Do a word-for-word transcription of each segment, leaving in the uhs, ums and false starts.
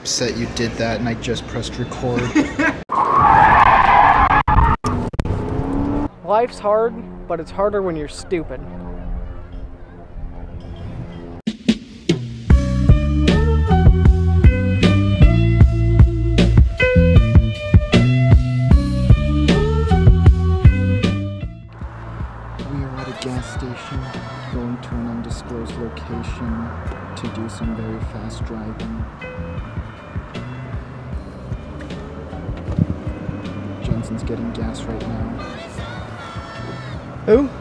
upset you did that and I just pressed record. Life's hard, but it's harder when you're stupid. We are at a gas station, going to an undisclosed location to do some very fast driving. Jensen's getting gas right now. Who?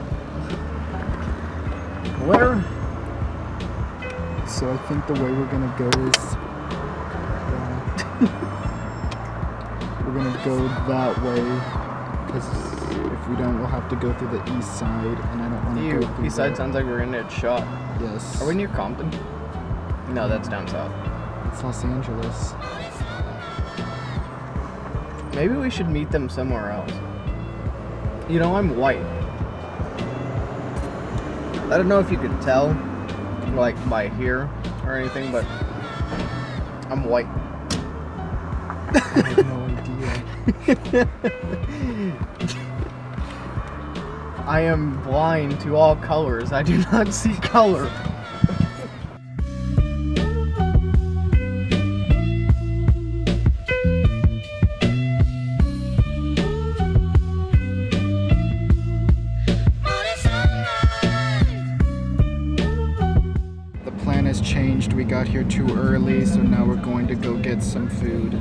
Where? So I think the way we're gonna go is uh, we're gonna go that way, because if we don't, we'll have to go through the east side, and I don't want to go through East side the... sounds like we're gonna get shot. Yes. Are we near Compton? No, that's down south. It's Los Angeles. Maybe we should meet them somewhere else. You know, I'm white. I don't know if you could tell, like, by here or anything, but I'm white. I have no idea. I am blind to all colors. I do not see color. The plan has changed. We got here too early, so now we're going to go get some food.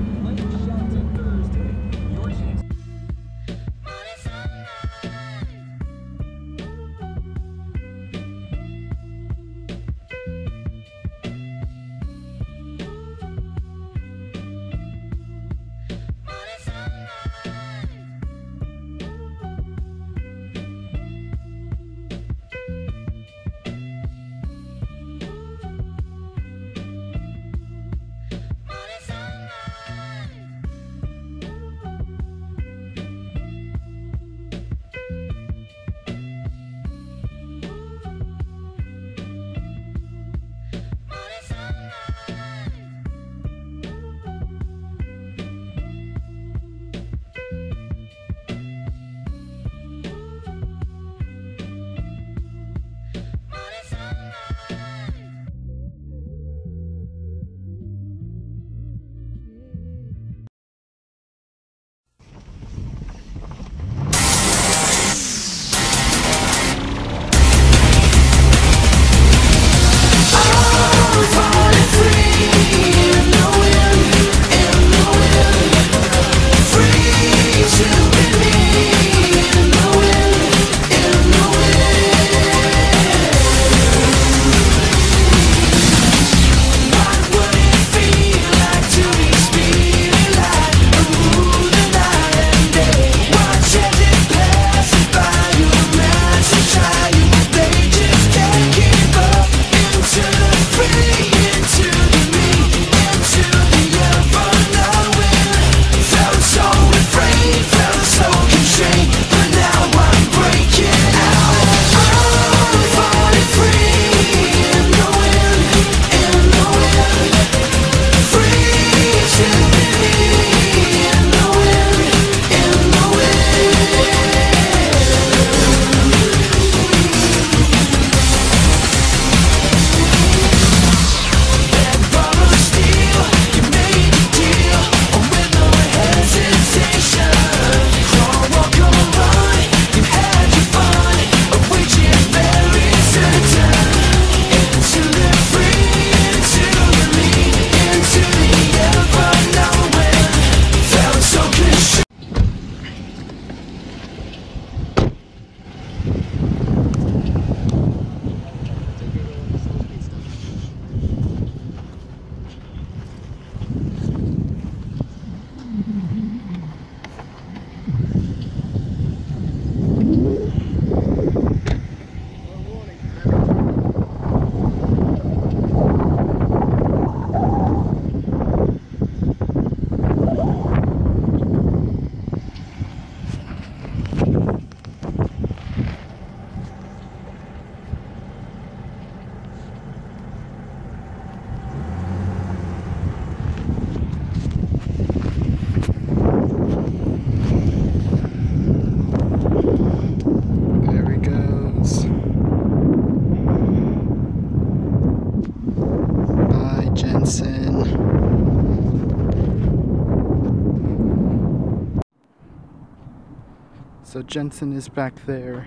So Jensen is back there.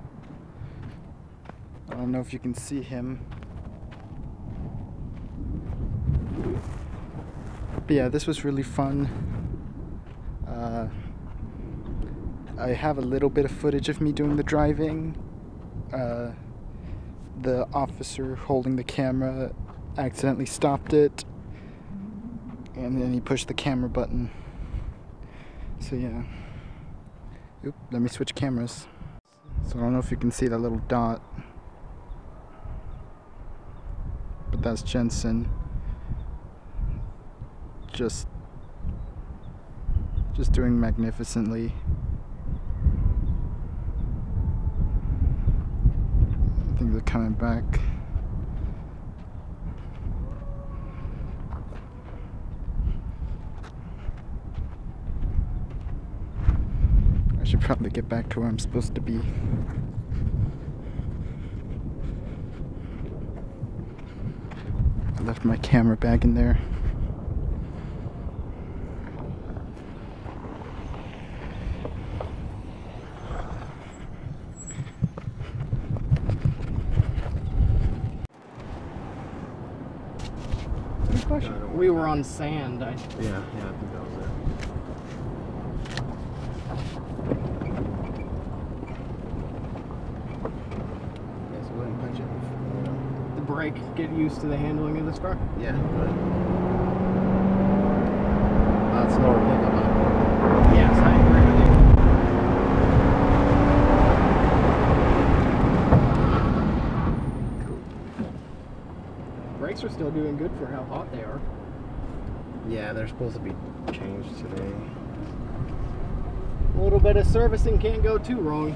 I don't know if you can see him. But yeah, this was really fun. Uh, I have a little bit of footage of me doing the driving. Uh, the officer holding the camera accidentally stopped it, and then he pushed the camera button. So yeah. Oop, let me switch cameras. So I don't know if you can see that little dot, but that's Jensen. Just, just doing magnificently. I think they're coming back. I should probably get back to where I'm supposed to be. I left my camera bag in there. We were on sand. I... Yeah, yeah, I think that was it. Yes, go ahead and punch it. The brake, get used to the handling of this car? Yeah, but that's lower pickup on. Yes, I agree with you. Brakes are still doing good for how hot they are. Yeah, they're supposed to be changed today. A little bit of servicing can't go too wrong.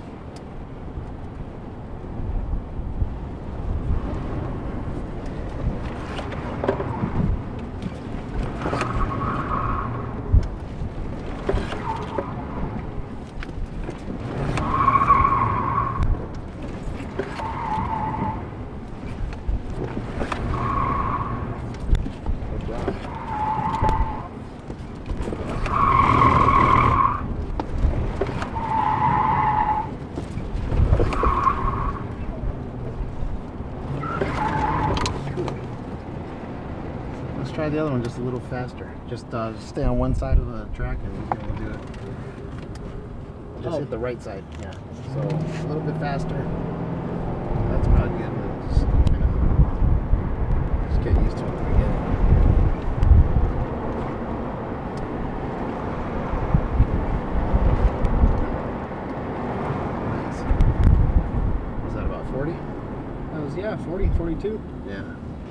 Try the other one just a little faster. Just uh, stay on one side of the track and you'll be able to do it. Just Oh. hit the right side, yeah. So a little bit faster. That's probably good. But just, you know, just get used to it in the beginning. Nice. Was that about forty? That was, yeah, forty, forty-two. Yeah.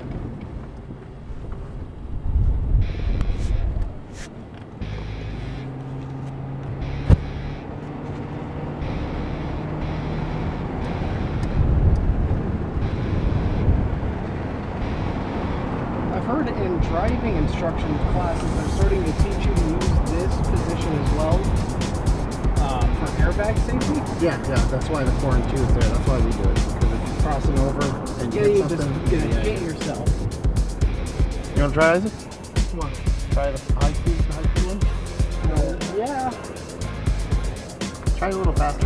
In driving instruction classes, they're starting to teach you to use this position as well uh, for airbag safety. Yeah, yeah, that's why the four and two is there. That's why we do it. Because if you're crossing over and you Yeah, hit you just something, gonna yeah, hit yeah. yourself. You want to try this? Come on. Try the high speed, the high speed one? Uh, yeah. Try a little faster.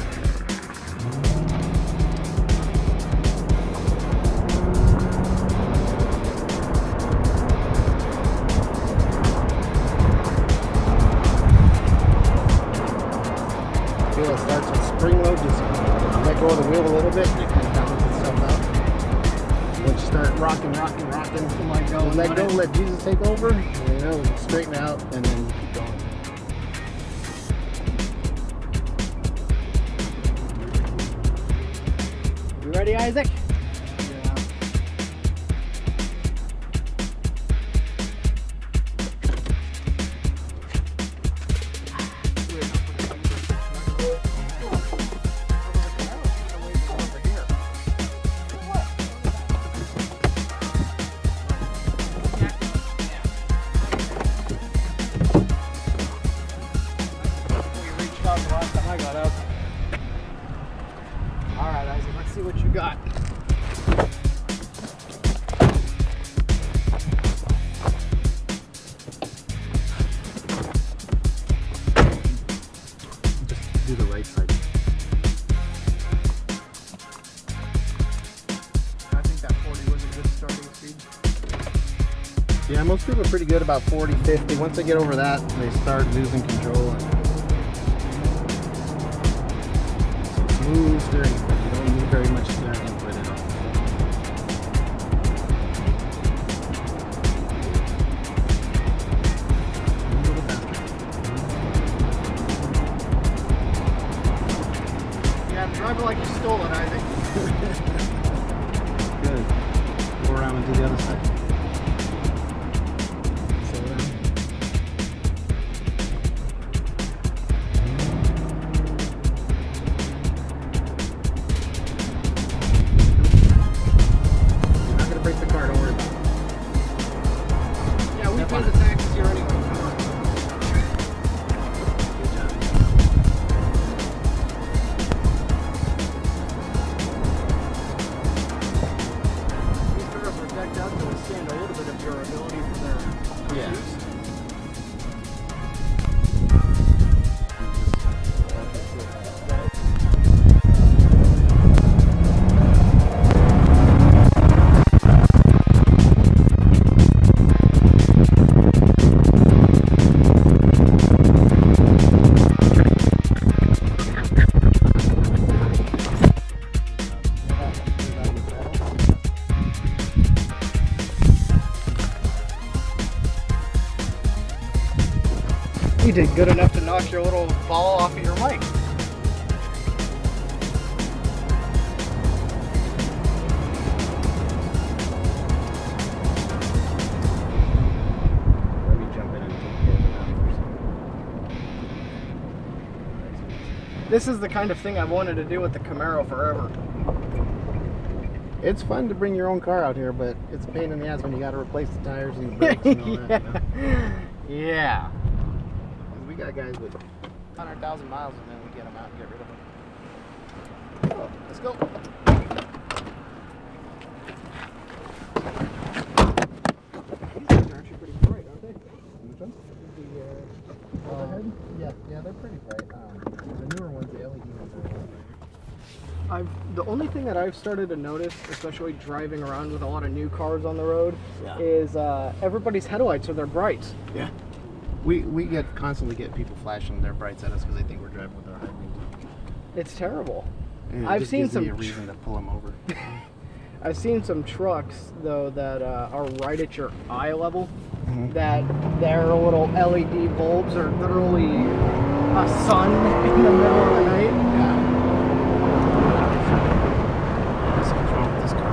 Feel it starts with spring load, just let go of the wheel a little bit and it kind of balances itself out. Once you start rocking, rocking, rocking, Let go. let go, let Jesus take over, you know, straighten out and then keep going. You ready, Isaac? Alright, Isaac, let's see what you got. Just do the right most people are pretty good about forty, fifty. Once they get over that, they start losing control. And smooth steering. You don't need very much steering input at all. A little faster. Yeah, drive it like you stole it, I think. Good. Go around and do the other side. Slow down. You're not gonna break the car, don't worry about it. Yeah, we pay the taxes here anyway. Good job. These cars are decked out to withstand a little bit of durability for their Yeah. use. You did good enough to knock your little ball off of your mic. Let me jump in and take care of that first. This is the kind of thing I've wanted to do with the Camaro forever. It's fun to bring your own car out here, but it's a pain in the ass when you got to replace the tires and the brakes and all that. You know? Yeah. We got guys with one hundred thousand miles and then we get them out and get rid of them. Oh, let's go. These things are actually pretty bright, aren't they? Which ones? The, uh, Uh, yeah, yeah, they're pretty bright. Um, the newer ones, the L E D ones are a lot brighter. I've the only thing that I've started to notice, especially driving around with a lot of new cars on the road, Yeah. is uh, everybody's headlights are their brights. Yeah. We we get constantly get people flashing their brights at us because they think we're driving with our high beams. It's terrible. And it I've just seen gives me some a reason to pull them over. I've seen some trucks though that uh, are right at your eye level. Mhm. That their little L E D bulbs are literally a sun in the middle of the night. Yeah. Something's wrong with this car.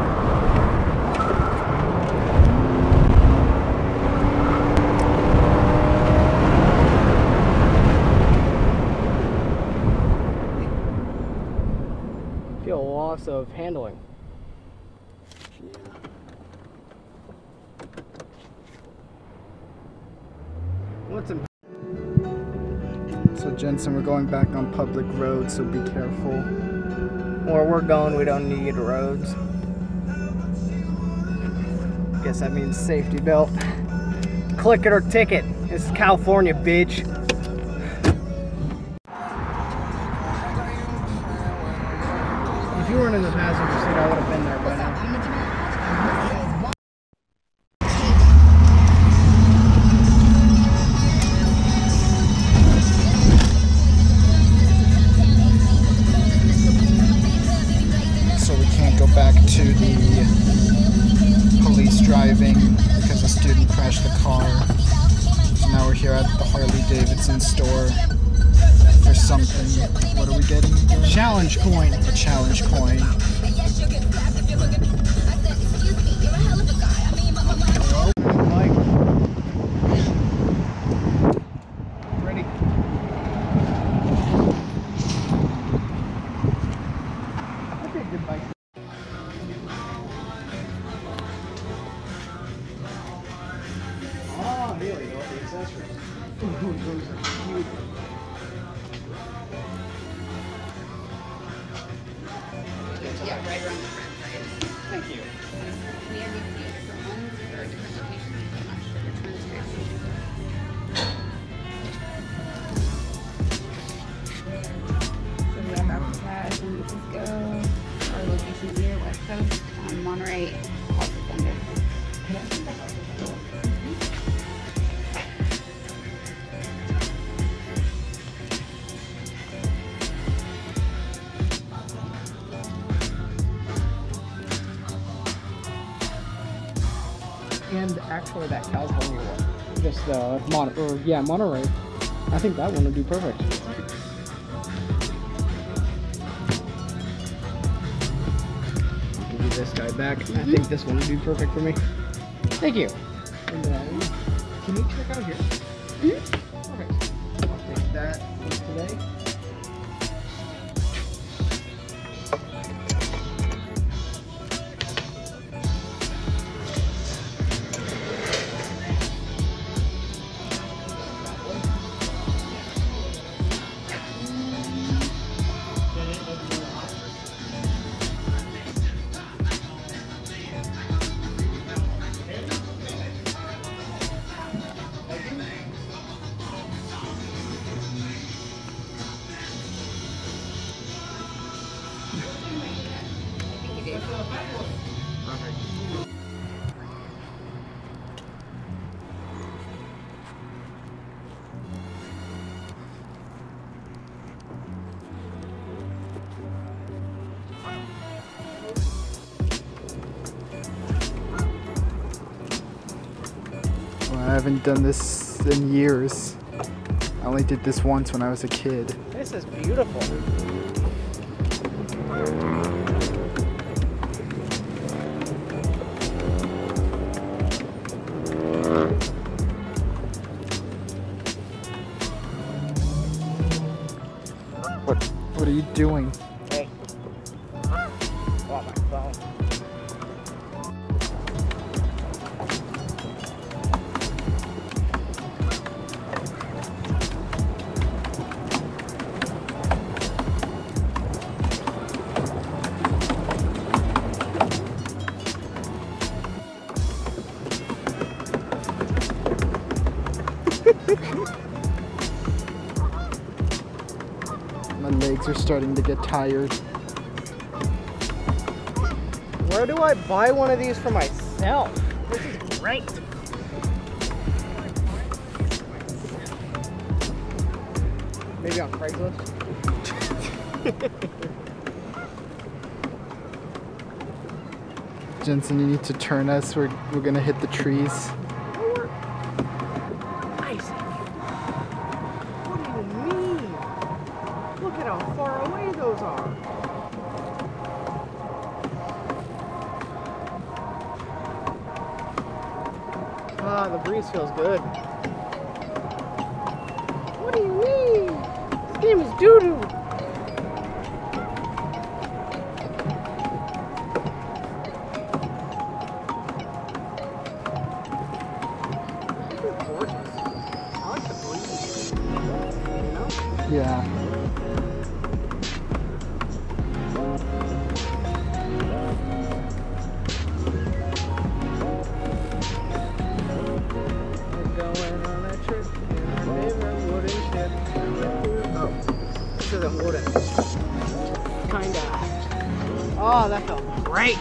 Feel a loss of handling. What's in So Jensen, we're going back on public roads, so be careful. Where we're going, we don't need roads. Guess that means safety belt. Click it or ticket. This is California, bitch. If you weren't in the passenger seat, I would have been there by now. So we can't go back to the police driving because a student crashed the car. So now we're here at the Harley Davidson store for something. What are we getting again? Challenge coin. A challenge coin. Mike. Ready? That'd be a good bike. Oh, here we go. The accessories. Ooh, those are cute. Yeah, right around the front side. Thank you. We have a few different ones for different locations. I'm not sure which one's yours. So we have Alcatraz, San Francisco, our locations here, West Coast, um, Monterey, also Thunder. actually that California one. Just uh, mon or yeah, Monterey. I think that one would be perfect. Give you this guy back. Mm-hmm. I think this one would be perfect for me. Thank you. And then, can you check out here? Mm-hmm. Perfect. I'll take that for today. I haven't done this in years. I only did this once when I was a kid. This is beautiful. What what are you doing? Hey. Oh, my phone. My legs are starting to get tired. Where do I buy one of these for myself? This is great. Maybe on Craigslist? Jensen, you need to turn us. We're, we're gonna hit the trees. Nice. What do you mean? Look at how far away those are. Ah, the breeze feels good. What do you mean? This game is doo-doo. Yeah. We're going on a trip in our favorite wooden ship. Oh, this isn't wooden. Kinda. Oh, that felt great.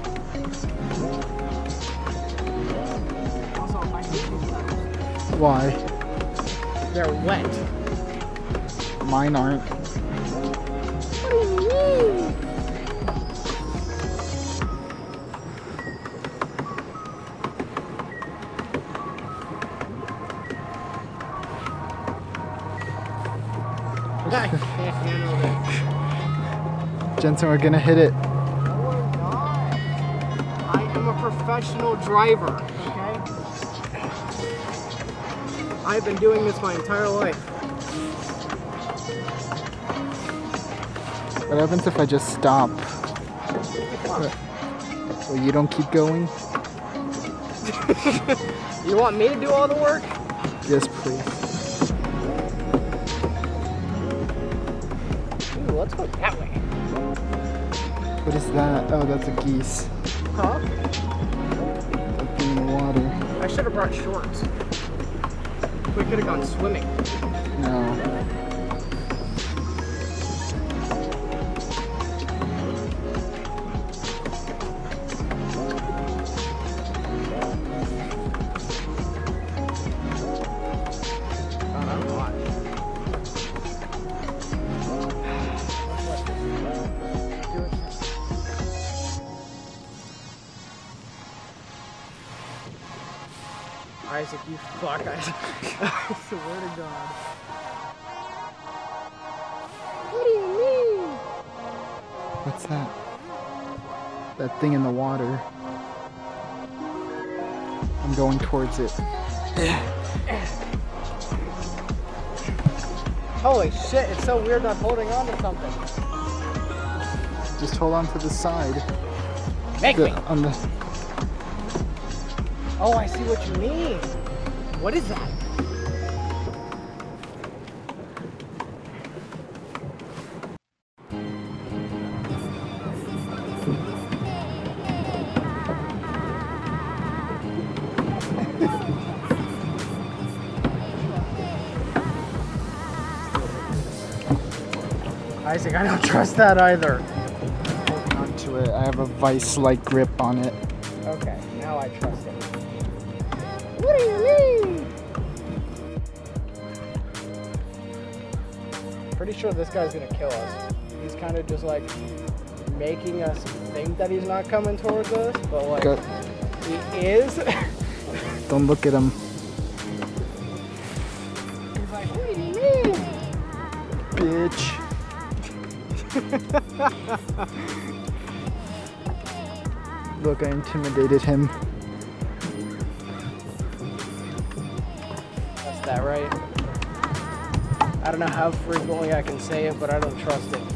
Also, my feet. Why? They're wet. Mine aren't. What do you mean? I can't handle this. Jensen, we're gonna hit it. No, we're not. I am a professional driver, okay? I've been doing this my entire life. What happens if I just stop? Well, you don't keep going? You want me to do all the work? Yes, please. Ooh, let's go that way. What is that? Oh, that's a geese. Huh? Up in the water. I should have brought shorts. We could have gone swimming. No. You fuck, I, I swear to God. What do you mean? What's that? That thing in the water. I'm going towards it. Holy shit, it's so weird not holding on to something. Just hold on to the side. Make The- me. on the. Oh, I see what you mean. What is that? Isaac, I don't trust that either. Holding onto it. I have a vice-like grip on it. Okay, now I trust it. What do you mean? Pretty sure this guy's gonna kill us. He's kind of just like making us think that he's not coming towards us, but like Go. he is. Don't look at him. He's like, what do you mean? Bitch. Look, I intimidated him. That's that right? I don't know how frequently I can say it, but I don't trust it.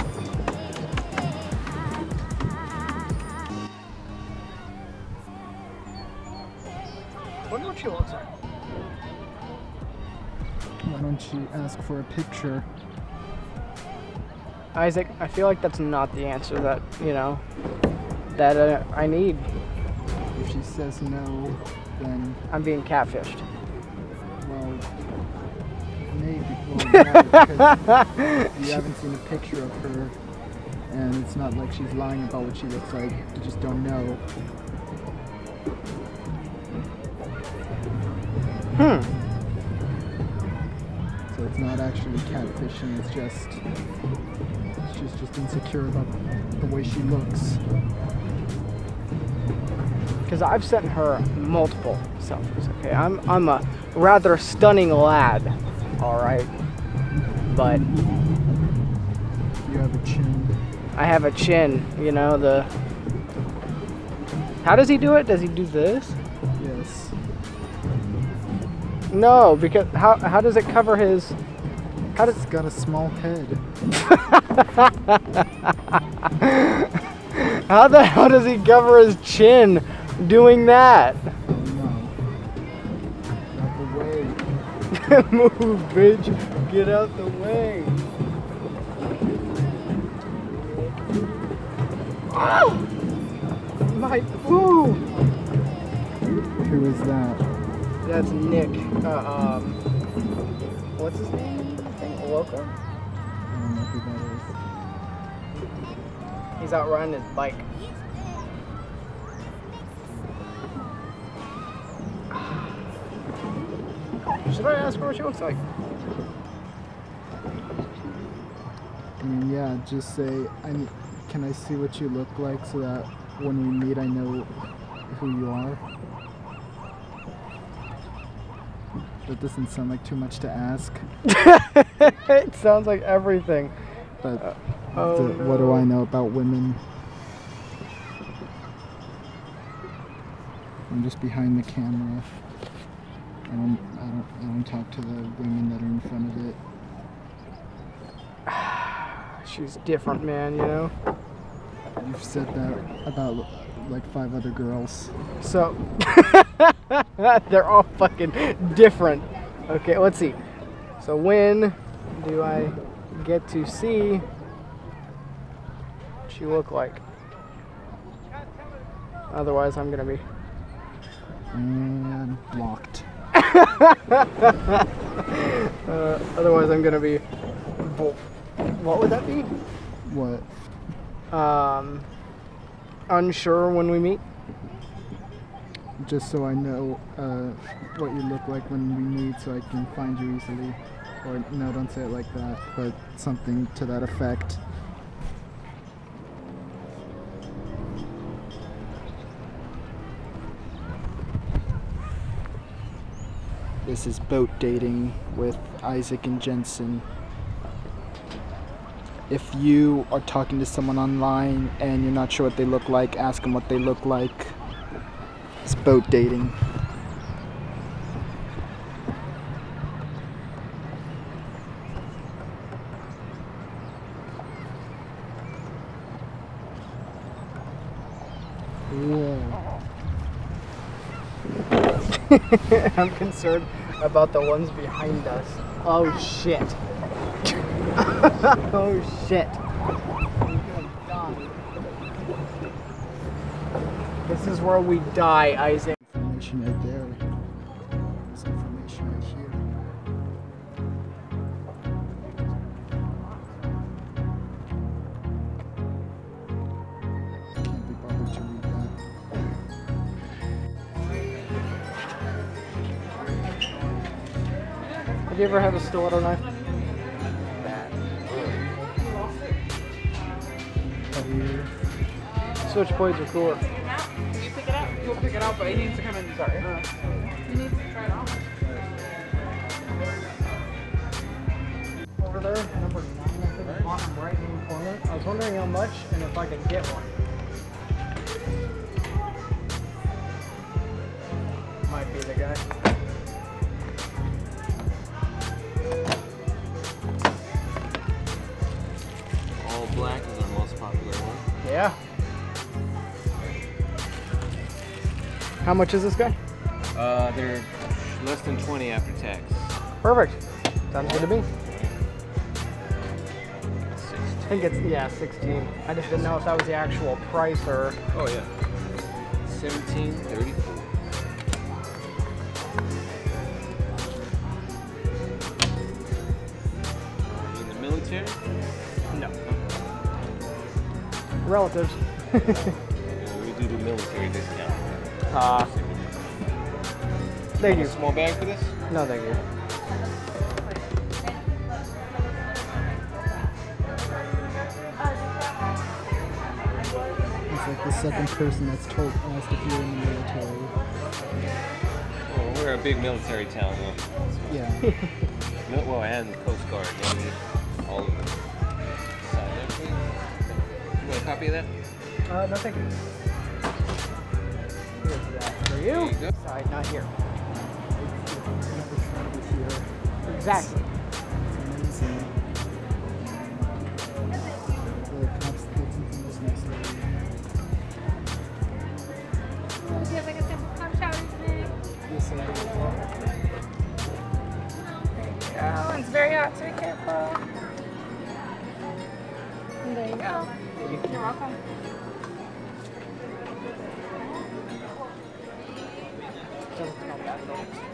Wonder what she looks like. Why don't you ask for a picture? Isaac, I feel like that's not the answer that, you know, that uh, I need. If she says no, then, I'm being catfished. well, maybe. Well, yeah, because you haven't seen a picture of her, and it's not like she's lying about what she looks like. You just don't know. Hmm. So it's not actually catfishing, it's just, she's just insecure about the way she looks. Because I've sent her multiple selfies, okay? I'm, I'm a rather stunning lad, alright? But You have a chin. I have a chin, you know, the... How does he do it? Does he do this? Yes. No, because how, how does it cover his... How does... It's got a small head. How the hell does he cover his chin doing that? Oh no. Out the way. Move, bitch. Get out the way. Oh! My boo! Who is that? That's Nick. Uh, um, what's his name? I think Oloka. I don't know who that He's out riding his bike. Should I ask her what she looks like? is. I mean, yeah, just say, I need, can I see what you look like so that when we meet I know who you are? That doesn't sound like too much to ask, It sounds like everything. but Uh, oh, the- what do no. I know about women? I'm just behind the camera. I don't, I don't, I don't talk to the women that are in front of it. She's different, man, you know? You've said that about like five other girls. So, they're all fucking different. Okay, let's see. So when do I get to see what she look like? Otherwise, I'm gonna be... And blocked. uh, otherwise, I'm gonna be... bo- What would that be? What? Um, unsure when we meet. Just so I know uh, what you look like when we meet, so I can find you easily. Or no, don't say it like that, but something to that effect. This is Boat Dating with Isaac and Jensen. If you are talking to someone online and you're not sure what they look like, ask them what they look like. It's boat dating. Whoa. I'm concerned about the ones behind us. Oh shit. Oh shit. He's gonna die. This is where we die, Isaac. Information right there. There's information right here. Can't be bothered to read that. Have you ever had a stiletto knife? Here. Switchblades are cooler. Can you pick it up? You'll pick it up, but it needs to come in. Sorry. Uh, you need to try it on. Over there, number nine, I think, bottom right hand corner. I was wondering how much and if I could get one. Might be the guy. All black is our most popular one. Yeah. How much is this guy? Uh, they're less than twenty after tax. Perfect. Sounds good to me. I sixteen. think it's, yeah, sixteen. I just didn't know if that was the actual price or... Oh yeah. seventeen thirty-four. Are you in the military? No. Relatives. Yeah, we do the military discount. Uh, thank A you. small bag for this? No, thank you. It's like the second person that's told asked if you're in the military. Well, we're a big military town, though. Yeah. No, well, and the Coast Guard, Navy, all of them. Sign everything. You want a copy of that? Uh, no, thank you. Here's that for you. There you go. Side, not here. Here. Exactly. It's amazing. The cops did something this nice lady. Do you have like a simple club shower today? Yes, I do. Oh, it's very hot, so be careful. And there you go. You're welcome. Doesn't smell bad though.